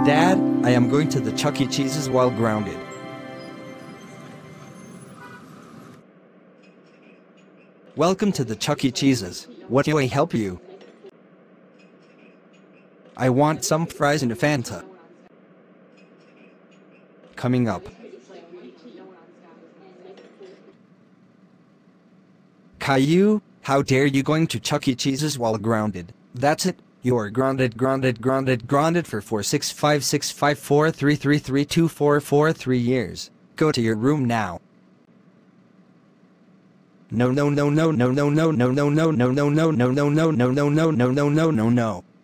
Dad, I am going to the Chuck E. Cheese's while grounded. Welcome to the Chuck E. Cheese's. What do I help you? I want some fries and a Fanta. Coming up. Caillou, how dare you going to Chuck E. Cheese's while grounded? That's it. You're grounded for 4656543333244 years. Go to your room now. No.